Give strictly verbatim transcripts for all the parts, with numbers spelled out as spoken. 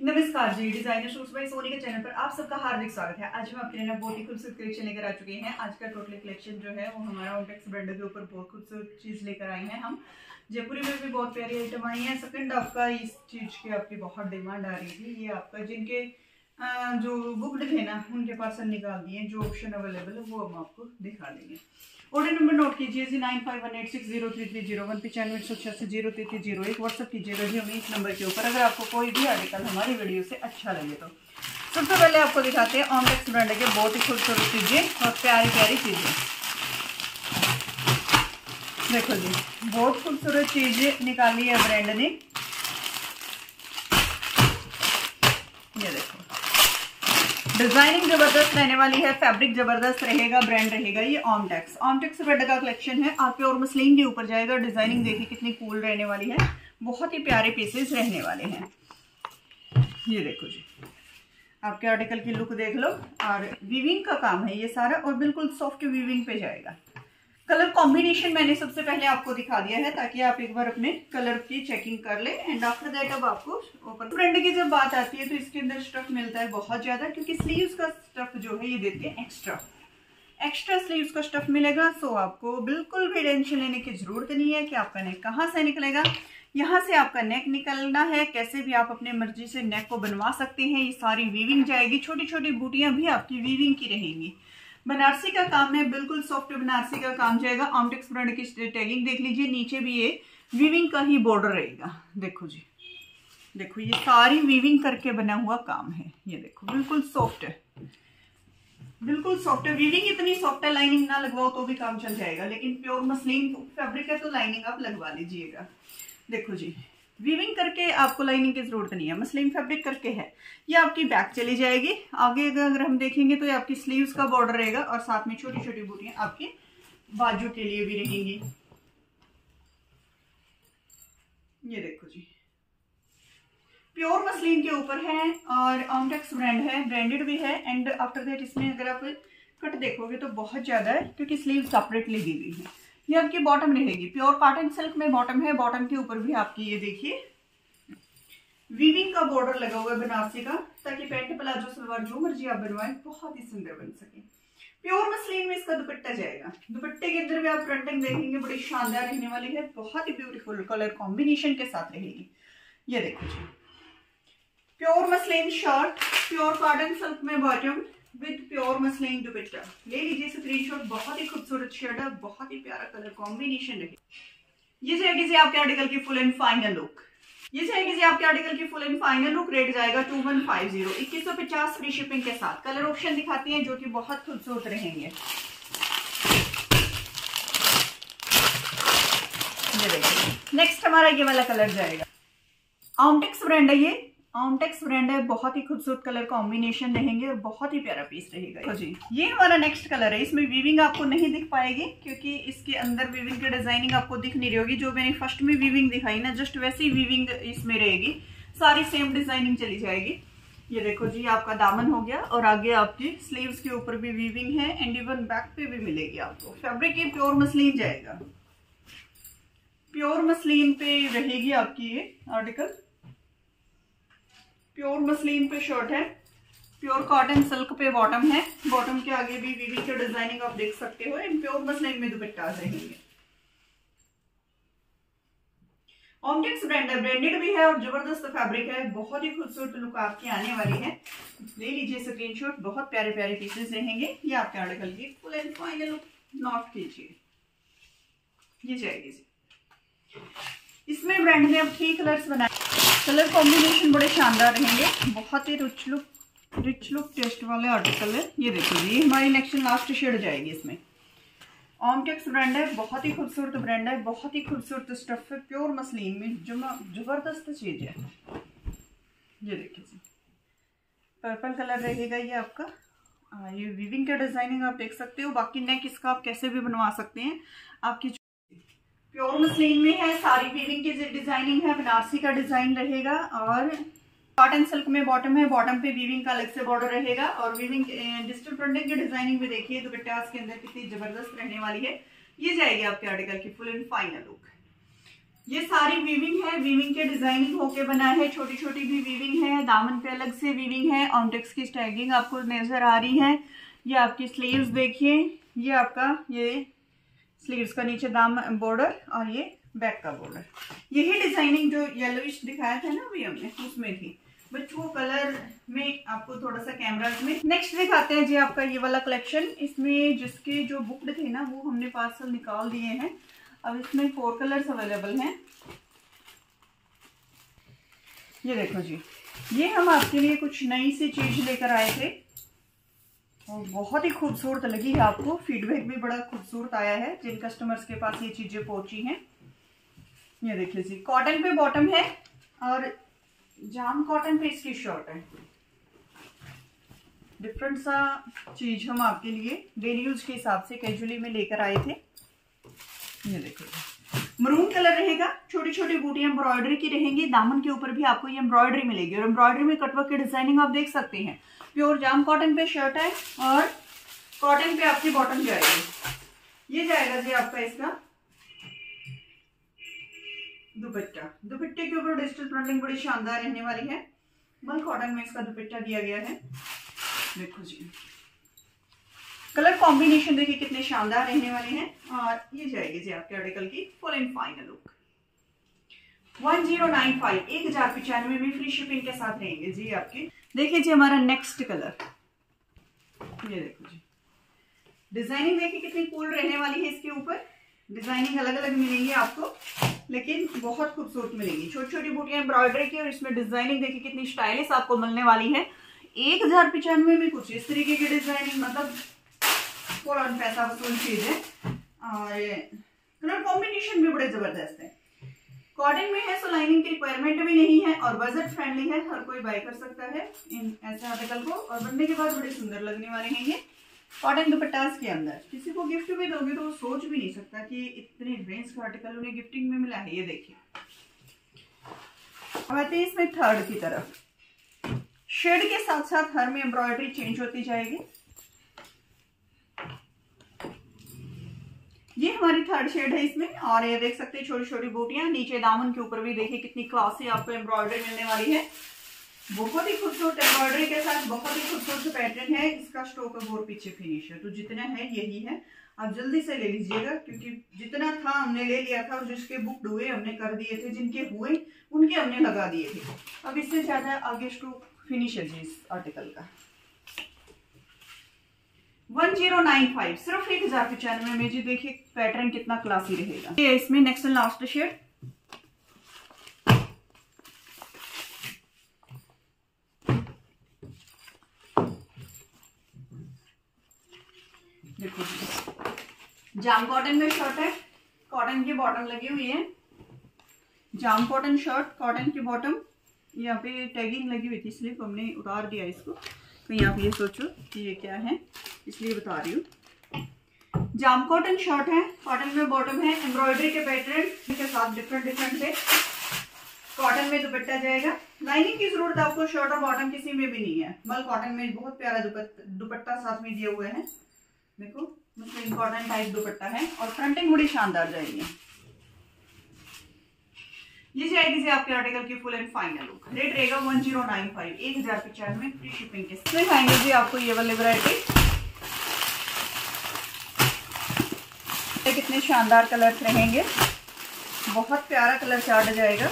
नमस्कार जी, designer suits by Soni के चैनल पर आप सबका हार्दिक स्वागत है। आज हम आपके लिए बहुत ही खूबसूरत कलेक्शन लेकर आ चुके हैं। आज का टोटली कलेक्शन जो है वो हमारा ओमटेक्स ब्रांड के ऊपर बहुत खूबसूरत चीज लेकर आए हैं। हम जयपुरी में भी बहुत प्यारी आइटम आई है। सेकंड आपका इस चीज की आपकी बहुत डिमांड आ रही थी। ये आपका जिनके जो बुकड थे ना उनके पार्सल निकाल दिए, जो ऑप्शन अवेलेबल है वो हम आपको दिखा देंगे। ऑर्डर नंबर नोट कीजिए जी, nine five one eight six zero three three zero one पचानवे सौ छियासी जीरो तैतीस जीरो एक। व्हाट्सअप कीजिएगा जी हमें इस नंबर के ऊपर अगर आपको कोई भी आर्टिकल हमारी वीडियो से अच्छा लगे तो। सबसे पहले आपको दिखाते हैं ओमटेक्स ब्रांड के बहुत ही खूबसूरत चीजें और प्यारी प्यारी चीजें। देखो जी, बहुत खूबसूरत चीजें निकाली है ब्रांड ने। ये देखो, डिजाइनिंग जबरदस्त रहने वाली है, फैब्रिक जबरदस्त रहेगा, ब्रांड रहेगा ये ओमटेक्स। ओमटेक्स ब्रांड का कलेक्शन है, आप प्योर मसलिन के ऊपर जाएगा। डिजाइनिंग देखिए कितनी कूल रहने वाली है, बहुत ही प्यारे पीसेस रहने वाले हैं। ये देखो जी, आपके आर्टिकल की लुक देख लो। और वीविंग का काम है ये सारा और बिल्कुल सॉफ्ट वीविंग पे जाएगा। कलर कॉम्बिनेशन मैंने सबसे पहले आपको दिखा दिया है ताकि आप एक बार अपने कलर की चेकिंग कर ले। एंड आफ्टर दैट अब आपको ओपन ब्रांड की जब बात आती है तो इसके अंदर स्टफ मिलता है बहुत ज्यादा, क्योंकि स्लीव्स का स्टफ जो है ये देते हैं एक्स्ट्रा एक्स्ट्रा स्लीव्स का स्टफ मिलेगा। सो आपको बिल्कुल भी टेंशन लेने की जरूरत नहीं है कि आपका नेक कहाँ से निकलेगा। यहाँ से आपका नेक निकलना है, कैसे भी आप अपने मर्जी से नेक को बनवा सकते हैं। ये सारी वीविंग जाएगी, छोटी छोटी बूटियां भी आपकी वीविंग की रहेंगी। बनारसी का काम है, बिल्कुल सॉफ्ट बनारसी का काम जाएगा। ओमटेक्स ब्रांड की टैगिंग देख लीजिए, नीचे भी ये वीविंग का ही बॉर्डर रहेगा। देखो जी, देखो ये सारी वीविंग करके बना हुआ काम है। ये देखो बिल्कुल सॉफ्ट है, बिल्कुल सॉफ्ट है। वीविंग इतनी सॉफ्ट है, लाइनिंग ना लगवाओ तो भी काम चल जाएगा, लेकिन प्योर मसलिन फैब्रिक है तो लाइनिंग आप लगवा लीजिएगा। देखो जी, वीविंग करके आपको लाइनिंग की जरूरत नहीं है, मसलिन फैब्रिक करके है। ये आपकी बैक चली जाएगी। आगे अगर हम देखेंगे तो ये आपकी स्लीव्स का बॉर्डर रहेगा और साथ में छोटी छोटी बूटियां आपके बाजू के लिए भी रहेंगी। ये देखो जी, प्योर मसलिन के ऊपर है और ओमटेक्स ब्रांड है, ब्रांडेड भी है। एंड आफ्टर दैट इसमें अगर आप कट देखोगे तो बहुत ज्यादा है, क्योंकि स्लीव सेपरेटली दी गई है। ये आपकी बॉटम रहेगी, प्योर कॉटन सिल्क में बॉटम है। बॉटम के ऊपर भी आपकी ये देखिए वीविंग का बॉर्डर लगा हुआ है बनारसी का, ताकि पैंट प्लाजो सलवार जो मर्जी आप बनवाएं बहुत ही सुंदर बन सके। प्योर मसलिन में इसका दुपट्टा जाएगा। दुपट्टे के अंदर भी आप फ्रंटिंग देखेंगे बड़ी शानदार रहने वाली है, बहुत ही ब्यूटीफुल कलर कॉम्बिनेशन के साथ रहेगी। ये देखो जी, pure muslin shirt, pure cotton silk में bottom with pure muslin dupatta. ले लीजिए स्क्रीनशॉट, बहुत ही खूबसूरत शर्ट है, बहुत ही प्यारा कलर कॉम्बिनेशन रहे। ये जाएगी जी आपके आर्टिकल की फुल एंड फाइनल लुक। ये जाएगी जी आपके आर्टिकल की full and final look. Rate जाएगा टू वन फाइव जीरो, इक्कीस सौ पचास फ्री शिपिंग के साथ। कलर ऑप्शन दिखाती हैं जो कि बहुत खूबसूरत रहेंगे। ये देखिए, नेक्स्ट हमारा ये वाला कलर जाएगा। ओमटेक्स ब्रांड है ये, ओमटेक्स ब्रांड है, बहुत ही खूबसूरत कलर कॉम्बिनेशन रहेंगे और बहुत ही प्यारा पीस रहेगा। तो जी ये हमारा नेक्स्ट कलर है। इसमें वीविंग आपको नहीं दिख पाएगी, क्योंकि इसके अंदर वीविंग की डिजाइनिंग आपको दिख नहीं रही होगी। जो मैंने फर्स्ट में वीविंग दिखाई ना, जस्ट वैसी वीविंग इसमें रहेगी, सारी सेम डिजाइनिंग चली जाएगी। ये देखो जी, आपका दामन हो गया और आगे आपकी स्लीव्स के ऊपर भी वीविंग है एंड इवन बैक पे भी मिलेगी आपको। फैब्रिक ये प्योर मसलिन जाएगा, प्योर मसलिन पे रहेगी आपकी ये आर्टिकल। प्योर मसलिन पे शर्ट है, प्योर कॉटन सिल्क पे बॉटम है। बॉटम के आगे भी वीविंग की डिजाइनिंग आप देख सकते हो। इन प्योर मसलिन में दुपट्टा रहेंगे। ओमटेक्स ब्रांड है, ब्रांडेड भी है और जबरदस्त फैब्रिक है, बहुत ही खूबसूरत लुक आपकी आने वाली है। ले लीजिए स्क्रीनशॉट, बहुत प्यारे प्यारे पीसेस रहेंगे। ये आपके आर्टिकल की full and final look note कीजिए। ये जाएगी, इसमें ब्रांड ने अब थ्री कलर्स बनाए। कलर कॉम्बिनेशन बड़े शानदार रहेंगे, बहुत ही rich look rich look taste वाले आर्टिकल है। ये देखो जी, हमारी नेक्स्ट लास्ट शेड जाएगी इसमें। ओमटेक्स ब्रांड है, बहुत ही खूबसूरत ब्रांड है, बहुत ही खूबसूरत स्टफ है, प्योर मसलिन में जबरदस्त चीज है। ये देखिए जी, पर्पल कलर रहेगा ये आपका। आ, ये वीविंग का डिजाइनिंग आप देख सकते हो। बाकी नेक इसका आप कैसे भी बनवा सकते हैं। आपकी प्योर मसलिन में है, सारी वीविंग की डिजाइनिंग है, बनारसी का डिजाइन रहेगा और कॉटन सिल्क में बॉटम है। बॉटम पे वीविंग का अलग से बॉर्डर रहेगा और वीविंग डिजिटल प्रिंटिंग की डिजाइनिंग भी देखिए दुपट्टा के अंदर कितनी जबरदस्त रहने वाली है। ये जाएगी आपके आर्टिकल की फुल एंड फाइनल लुक। ये सारी वीविंग है, वीविंग के डिजाइनिंग होके बना है, छोटी छोटी भी वीविंग है, दामन पे अलग से वीविंग है, ऑमटेक्स की स्टैगिंग आपको नजर आ रही है। ये आपकी स्लीव्स देखिए, ये आपका ये स्लीव्स का नीचे दाम बॉर्डर और ये बैक का बॉर्डर। यही डिजाइनिंग जो येलोइश दिखाया था ना अभी हमने उसमें थी, बट वो कलर में आपको थोड़ा सा कैमराज में। नेक्स्ट दिखाते हैं जी आपका ये वाला कलेक्शन। इसमें जिसके जो बुक्ड थे ना वो हमने पार्सल निकाल दिए हैं। अब इसमें फोर कलर्स अवेलेबल हैं। ये देखो जी, ये हम आपके लिए कुछ नई सी चीज लेकर आए थे और बहुत ही खूबसूरत लगी है आपको। फीडबैक भी बड़ा खूबसूरत आया है जिन कस्टमर्स के पास ये चीजें पहुंची हैं। ये देखिए जी, कॉटन पे बॉटम है और जाम कॉटन पे इसकी शर्ट है। डिफरेंट सा चीज हम आपके लिए डेली यूज के हिसाब से कैजुअली में लेकर आए थे। ये देखो, मरून कलर रहेगा, छोटी छोटी बूटियां एम्ब्रॉयडरी की रहेंगी, दामन के ऊपर भी आपको ये एम्ब्रॉयडरी मिलेगी और एम्ब्रॉयडरी में कटवर्क की डिजाइनिंग आप देख सकते हैं। प्योर जाम कॉटन पे शर्ट है और कॉटन पे आपकी बॉटम जाएगी। ये जाएगा जी आपका इसका दुपट्टा। दुपट्टे के ऊपर डिजिटल प्रिंटिंग बड़ी शानदार रहने वाली है। मल कॉटन में इसका दुपट्टा दिया गया है। देखो जी, कलर कॉम्बिनेशन देखिए कितने शानदार रहने वाले हैं। और ये जाएगी जी आपके आर्टिकल की full and final look. One zero nine five, एक हजार पिचानवे में फ्री शिपिंग के साथ रहेंगे जी आपके। देखिए जी हमारा नेक्स्ट कलर, ये देखो जी, डिजाइनिंग देखिए कितनी कूल रहने वाली है। इसके ऊपर डिजाइनिंग अलग अलग मिलेंगी आपको, लेकिन बहुत खूबसूरत मिलेगी। छोटी छोटी बूटियां एम्ब्रॉयडरी की और इसमें डिजाइनिंग देखिए कितनी स्टाइलिश आपको मिलने वाली है। एक हजार पिचानवे में कुछ इस तरीके की डिजाइनिंग, मतलब फौरन पैसा वसूल चीज है। और कलर कॉम्बिनेशन भी बड़े जबरदस्त है। कॉटन में है, सो लाइनिंग की रिक्वायरमेंट भी नहीं है और बजट फ्रेंडली है, हर कोई बाय कर सकता है इन ऐसे आर्टिकल को। और बनने के बाद बड़े सुंदर लगने वाले हैं ये कॉटन दुपट्टास के अंदर। किसी को गिफ्ट भी दोगे तो वो सोच भी नहीं सकता कि इतने रेंज का आर्टिकल उन्हें गिफ्टिंग में मिला है। ये देखिए, अब आते हैं इसमें थर्ड की तरफ। शेड के साथ साथ हर में एम्ब्रॉयडरी चेंज होती जाएगी। ये हमारी थर्ड शेड है इसमें। और ये देख सकते हैं छोटी छोटी बूटियां, नीचे दामन के ऊपर भी देखिए कितनी क्लासी आपको एम्ब्रॉयडरी मिलने वाली है। बहुत ही खूबसूरत एम्ब्रॉयडरी के साथ बहुत ही खूबसूरत पैटर्न है। इसका स्टोक अब और पीछे फिनिश है, तो जितना है यही है। आप जल्दी से ले लीजिएगा क्योंकि जितना था हमने ले लिया था और जिसके बुक हुए हमने कर दिए थे, जिनके हुए उनके हमने लगा दिए थे। अब इससे ज्यादा आगे स्टोक फिनिश है जी इस आर्टिकल का। वन जीरो नाइन फाइव, सिर्फ एक हजार पचानवे में जी। देखिए पैटर्न कितना क्लासी रहेगा। ये इसमें नेक्स्ट एंड लास्ट शेड, देखो जाम कॉटन में शर्ट है, कॉटन की बॉटम लगी हुई है। जाम कॉटन शर्ट, कॉटन की बॉटम, यहाँ पे टैगिंग लगी हुई थी इसलिए हमने उतार दिया इसको। कहीं आप ये सोचो कि ये क्या है, इसलिए बता रही हूँ। जाम कॉटन शर्ट है, कॉटन में बॉटम है, एम्ब्रॉयडरी के पैटर्न के साथ डिफरेंट डिफरेंट है। कॉटन में दुपट्टा जाएगा। लाइनिंग की जरूरत आपको शर्ट और बॉटम किसी में भी नहीं है, बल कॉटन में बहुत प्यारा दुपट्टा साथ में दिए हुए हैं। देखो मतलब कॉटन टाइप दुपट्टा है और फ्रंटिंग बड़ी शानदार जाएगी। ये जाएगी जी आपके आर्टिकल की full and final look. Rate रहेगा वन जीरो नाइन फाइव, एक हजार पिचानवे फ्री शिपिंग के साथ आएंगे जी आपको ये वाले वैरायटी। कितने शानदार कलर्स रहेंगे, बहुत प्यारा कलर चार्ट जाएगा।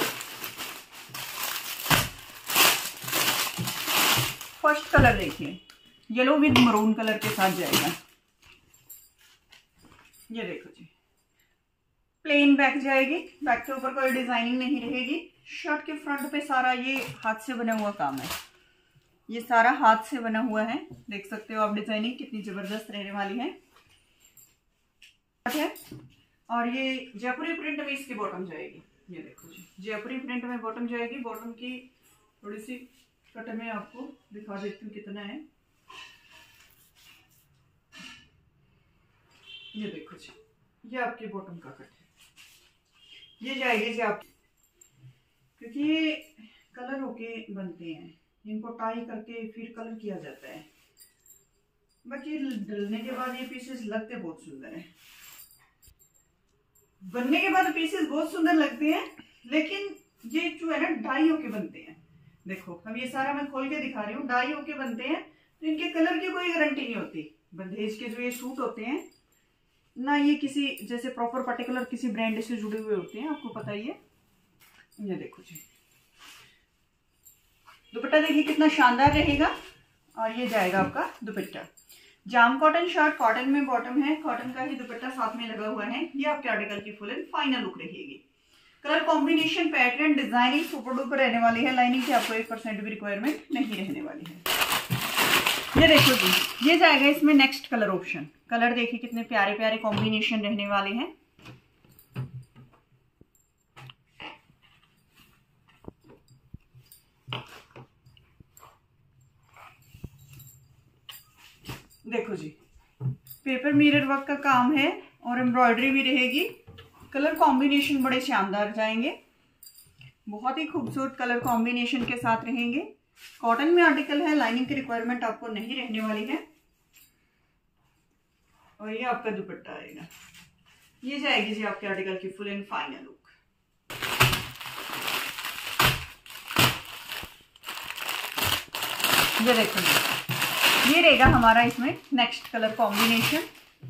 फर्स्ट कलर देखिए, येलो विद मरून कलर के साथ जाएगा। ये देखो जी, प्लेन बैक जाएगी, बैक के ऊपर कोई डिजाइनिंग नहीं रहेगी। शर्ट के फ्रंट पे सारा ये हाथ से बना हुआ काम है, ये सारा हाथ से बना हुआ है। देख सकते हो आप डिजाइनिंग कितनी जबरदस्त रहने वाली है। और ये जयपुरी प्रिंट में इसकी बॉटम जाएगी। ये देखो जी, जयपुरी प्रिंट में बॉटम जाएगी। बॉटम की थोड़ी सी कट में आपको दिखा देती हूँ कितना है। ये देखो जी, ये आपकी बॉटम का कट है। ये जाएगी जी आप, क्योंकि ये कलर होके बनते हैं, इनको टाई करके फिर कलर किया जाता है। बाकी डलने के बाद ये पीसेस लगते बहुत सुंदर है। बनने के बाद पीसेस बहुत सुंदर लगते हैं, लेकिन ये जो है ना डाई होके बनते हैं। देखो अब ये सारा मैं खोल के दिखा रही हूँ, डाई होके बनते हैं, तो इनके कलर की कोई गारंटी नहीं होती। बंदेज के जो ये सूट होते हैं ना, ये किसी जैसे प्रॉपर पर्टिकुलर किसी ब्रांड से जुड़े हुए होते हैं, आपको पता ही है। ये देखो जी, दुपट्टा देखिए कितना शानदार रहेगा। और ये जाएगा आपका दुपट्टा, जाम कॉटन शर्ट, कॉटन में बॉटम है, कॉटन का ही दुपट्टा साथ में लगा हुआ है। ये आपके आर्टिकल की फुल एंड फाइनल लुक रहेगी। Colour combination, pattern, designing super duper रहने वाली है। लाइनिंग की आपको एक परसेंट भी रिक्वायरमेंट नहीं रहने वाली है। ये देखो जी, ये जाएगा इसमें नेक्स्ट कलर ऑप्शन। कलर देखिए कितने प्यारे प्यारे कॉम्बिनेशन रहने वाले हैं। देखो जी, पेपर मिरर वर्क का काम है और एम्ब्रॉयडरी भी रहेगी। कलर कॉम्बिनेशन बड़े शानदार जाएंगे, बहुत ही खूबसूरत कलर कॉम्बिनेशन के साथ रहेंगे। कॉटन में आर्टिकल है, लाइनिंग की रिक्वायरमेंट आपको नहीं रहने वाली है। और ये आपका दुपट्टा आएगा। ये जाएगी जी आपके आर्टिकल की फुल एंड फाइनल लुक। ये देखो, ये रहेगा हमारा इसमें नेक्स्ट कलर कॉम्बिनेशन।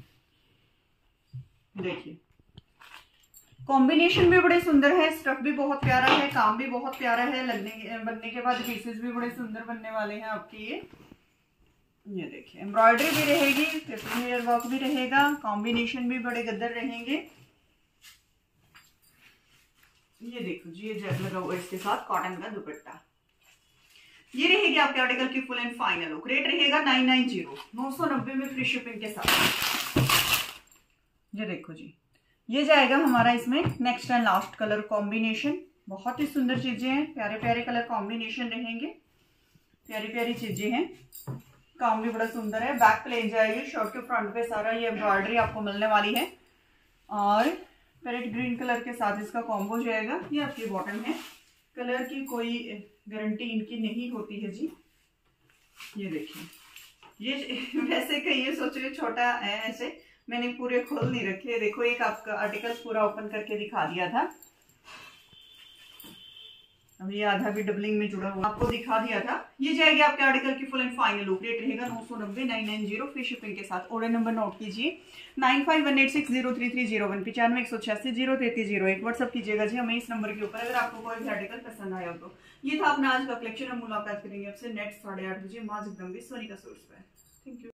देखिए कॉम्बिनेशन भी बड़े सुंदर है, स्टफ भी बहुत प्यारा है, काम भी बहुत प्यारा है। लगने बनने के बाद पीसेस भी बड़े सुंदर बनने वाले हैं आपके। ये ये देखिए एम्ब्रॉयडरी भी रहेगी, पेपर मिरर वर्क भी रहेगा, कॉम्बिनेशन भी बड़े गद्दर रहेंगे। ये देखो जी, ये जैक लगा हुआ इसके साथ कॉटन का दुपट्टा। ये रहेगी आपके आर्टिकल की full and final look. Rate रहेगा नाइन नाइन जीरो, नौ सौ नब्बे में फ्री शिपिंग के साथ। ये देखो जी, ये जाएगा हमारा इसमें next and last colour combination. बहुत ही सुंदर चीजें हैं, प्यारे प्यारे कलर कॉम्बिनेशन रहेंगे, प्यारी प्यारी चीजें हैं। काम भी बड़ा सुंदर है। बैक प्लेन जाएगी, शर्ट के फ्रंट पे सारा ये एम्ब्रॉयडरी आपको मिलने वाली है। और पैरेट ग्रीन कलर के साथ इसका कॉम्बो जाएगा। ये आपकी बॉटम है, कलर की कोई गारंटी इनकी नहीं होती है जी। ये देखिए, ये वैसे कहीं ये सोचो ये छोटा है, ऐसे मैंने पूरे खोल नहीं रखे। देखो एक आपका आर्टिकल पूरा ओपन करके दिखा दिया था, अब ये आधा भी डबलिंग में जुड़ा हुआ आपको दिखा दिया था। ये जाएगी आपके आर्टिकल की full and final look. Rate रहेगा नौ सौ नब्बे, nine nine zero free shipping के साथ। ऑर्डर नंबर नोट कीजिए nine five one eight six zero three three zero one, पिचानवे एक सौ छियासी जीरो तैतीस जीरो एक। व्हाट्सअप कीजिएगा जी हमें इस नंबर के ऊपर अगर आपको कोई भी आर्टिकल पसंद आया हो तो। ये था अपना आज का कलेक्शन। हम मुलाकात करेंगे आपसे नेक्स्ट साढ़े आठ बजे माँ जगदम्बी सोनिका सोर्स पर। Thank you.